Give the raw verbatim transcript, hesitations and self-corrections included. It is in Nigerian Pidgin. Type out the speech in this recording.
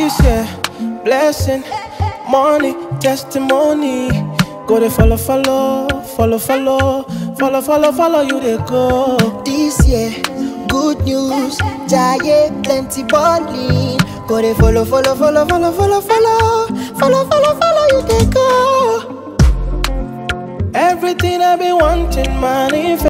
This year, blessing, money, testimony. Go they follow, follow, follow, follow, follow, follow, follow you they go. This year, good news, giant plenty balling. Go they follow, follow, follow, follow, follow, follow, follow, follow, follow you they go. Everything I be wanting, money.